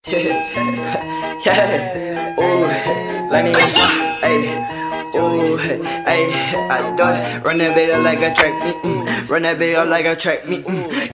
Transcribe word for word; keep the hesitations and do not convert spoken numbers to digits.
Yeah, ooh, like niggas, ayy, ooh, ayy, I do it. Run that bitch up like a track meet, mm. Run that bitch up like a track meet, mm.